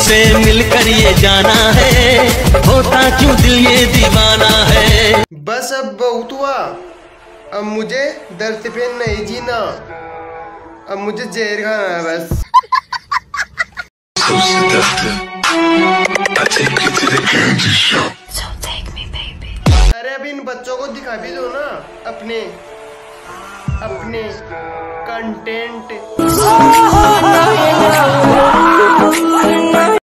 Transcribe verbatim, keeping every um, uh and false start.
तुझसे मिलकर ये जाना है, होता क्यों दिल ये दीवाना है। बस अब बहुत हुआ, अब मुझे दर्द पे नहीं जीना, अब मुझे जहर खाना है बस। अरे अब इन बच्चों को दिखा भी दो ना अपने अपने कंटेंट।